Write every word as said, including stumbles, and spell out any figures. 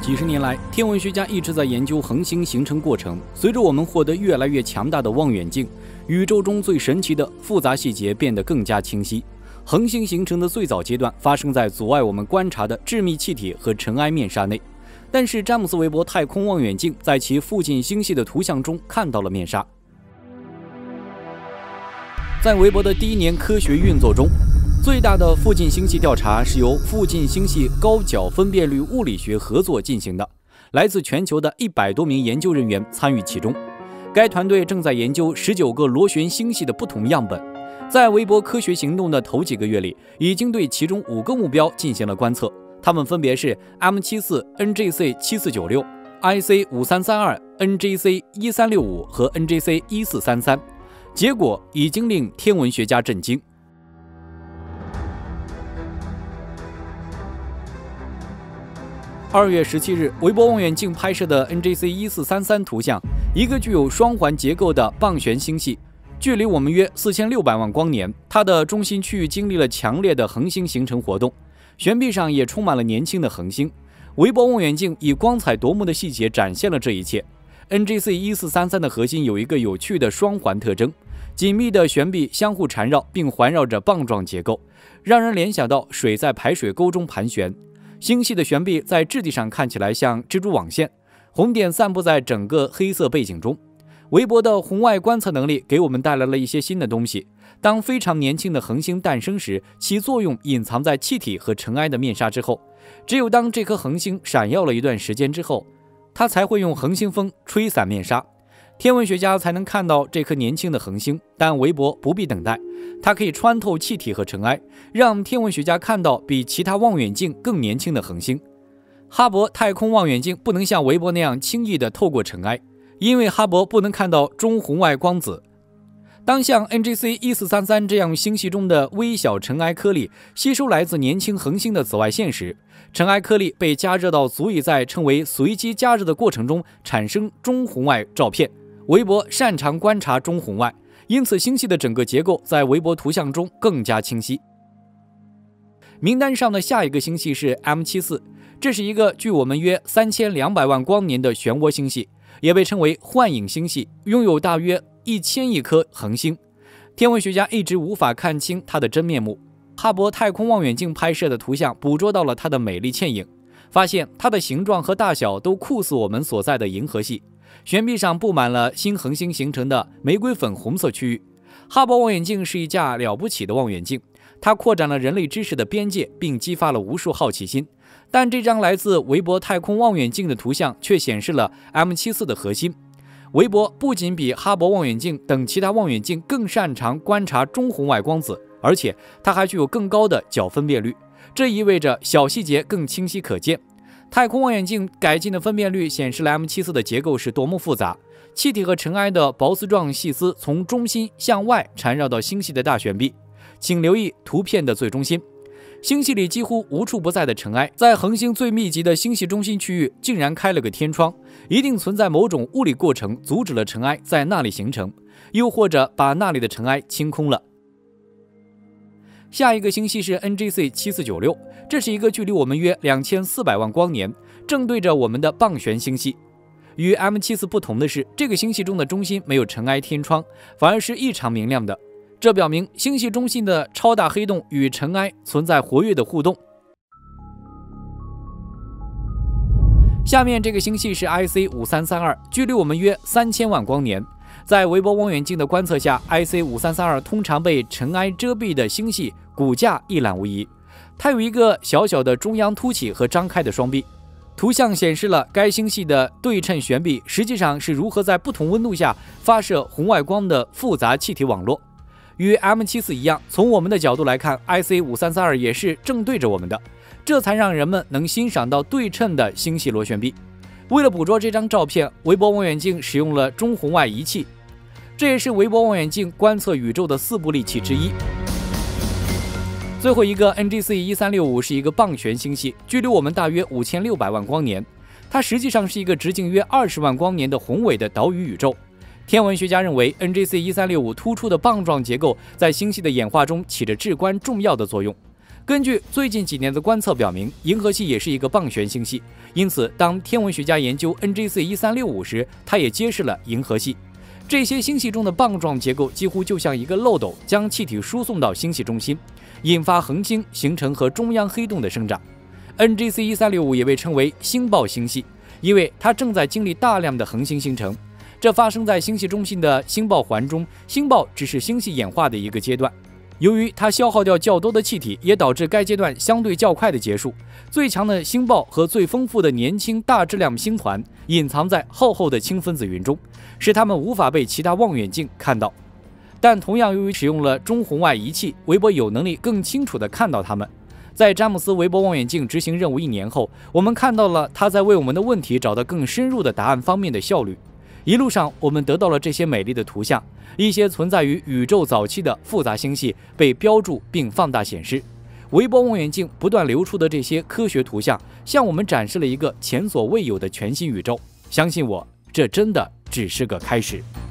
几十年来，天文学家一直在研究恒星形成过程。随着我们获得越来越强大的望远镜，宇宙中最神奇的复杂细节变得更加清晰。恒星形成的最早阶段发生在阻碍我们观察的致密气体和尘埃面纱内，但是詹姆斯·韦伯太空望远镜在其附近星系的图像中看到了面纱。在韦伯的第一年科学运作中，最大的附近星系调查是由附近星系高角分辨率物理学合作进行的，来自全球的一百多名研究人员参与其中。该团队正在研究十九个螺旋星系的不同样本，在韦伯科学行动的头几个月里，已经对其中五个目标进行了观测，它们分别是 M 七十四、N J C 七四九六、I C 五三三二、N J C 一三六五和 N J C 一四三三。结果已经令天文学家震惊。二月十七日，韦伯望远镜拍摄的 N J C 一四三三图像，一个具有双环结构的棒旋星系，距离我们约四千六百万光年。它的中心区域经历了强烈的恒星形成活动，悬臂上也充满了年轻的恒星。韦伯望远镜以光彩夺目的细节展现了这一切。N J C 一四三三的核心有一个有趣的双环特征，紧密的悬臂相互缠绕并环绕着棒状结构，让人联想到水在排水沟中盘旋。星系的悬臂在质地上看起来像蜘蛛网线，红点散布在整个黑色背景中。韦伯的红外观测能力给我们带来了一些新的东西。当非常年轻的恒星诞生时，其作用隐藏在气体和尘埃的面纱之后。只有当这颗恒星闪耀了一段时间之后，它才会用恒星风吹散面纱，天文学家才能看到这颗年轻的恒星。但韦伯不必等待，它可以穿透气体和尘埃，让天文学家看到比其他望远镜更年轻的恒星。哈勃太空望远镜不能像韦伯那样轻易地透过尘埃，因为哈勃不能看到中红外光子。当像 N J C 一四三三这样星系中的微小尘埃颗粒吸收来自年轻恒星的紫外线时，尘埃颗粒被加热到足以在称为随机加热的过程中产生中红外照片。韦伯擅长观察中红外，因此星系的整个结构在韦伯图像中更加清晰。名单上的下一个星系是 M 七十四， 这是一个距我们约三千两百万光年的漩涡星系，也被称为幻影星系，拥有大约一千亿颗恒星。天文学家一直无法看清它的真面目。哈勃太空望远镜拍摄的图像捕捉到了它的美丽倩影，发现它的形状和大小都酷似我们所在的银河系。悬臂上布满了新恒星形成的玫瑰粉红色区域。哈勃望远镜是一架了不起的望远镜，它扩展了人类知识的边界，并激发了无数好奇心。但这张来自韦伯太空望远镜的图像却显示了 M 七十四 的核心。韦伯不仅比哈勃望远镜等其他望远镜更擅长观察中红外光子，而且它还具有更高的角分辨率，这意味着小细节更清晰可见。太空望远镜改进的分辨率显示了 M 七十四 的结构是多么复杂。气体和尘埃的薄丝状细丝从中心向外缠绕到星系的大悬臂。请留意图片的最中心，星系里几乎无处不在的尘埃，在恒星最密集的星系中心区域竟然开了个天窗，一定存在某种物理过程阻止了尘埃在那里形成，又或者把那里的尘埃清空了。下一个星系是 N J C 七四九六， 这是一个距离我们约两千四百万光年，正对着我们的棒旋星系。与 M 七十四 不同的是，这个星系中的中心没有尘埃天窗，反而是异常明亮的。这表明星系中心的超大黑洞与尘埃存在活跃的互动。下面这个星系是 I C 五三三二， 距离我们约三千万光年。在韦伯望远镜的观测下， I C 五三三二 通常被尘埃遮蔽的星系骨架一览无遗。它有一个小小的中央凸起和张开的双臂。图像显示了该星系的对称悬臂实际上是如何在不同温度下发射红外光的复杂气体网络。与 M 七十四 一样，从我们的角度来看， I C 五三三二 也是正对着我们的，这才让人们能欣赏到对称的星系螺旋臂。为了捕捉这张照片，韦伯望远镜使用了中红外仪器，这也是韦伯望远镜观测宇宙的四部利器之一。最后一个 N J C 一三六五 是一个棒旋星系，距离我们大约五千六百万光年，它实际上是一个直径约二十万光年的宏伟的岛屿宇宙。天文学家认为 N J C 一三六五 突出的棒状结构在星系的演化中起着至关重要的作用。 根据最近几年的观测表明，银河系也是一个棒旋星系，因此当天文学家研究 N G C 一三六五时，它也揭示了银河系。这些星系中的棒状结构几乎就像一个漏斗，将气体输送到星系中心，引发恒星形成和中央黑洞的生长。N G C 一三六五也被称为星爆星系，因为它正在经历大量的恒星形成。这发生在星系中心的星爆环中，星爆只是星系演化的一个阶段。由于它消耗掉较多的气体，也导致该阶段相对较快的结束。最强的星爆和最丰富的年轻大质量星团隐藏在厚厚的氢分子云中，使它们无法被其他望远镜看到。但同样，由于使用了中红外仪器，韦伯有能力更清楚地看到它们。在詹姆斯·韦伯望远镜执行任务一年后，我们看到了它在为我们的问题找到更深入的答案方面的效率。一路上，我们得到了这些美丽的图像，一些存在于宇宙早期的复杂星系被标注并放大显示。韦伯望远镜不断流出的这些科学图像，向我们展示了一个前所未有的全新宇宙。相信我，这真的只是个开始。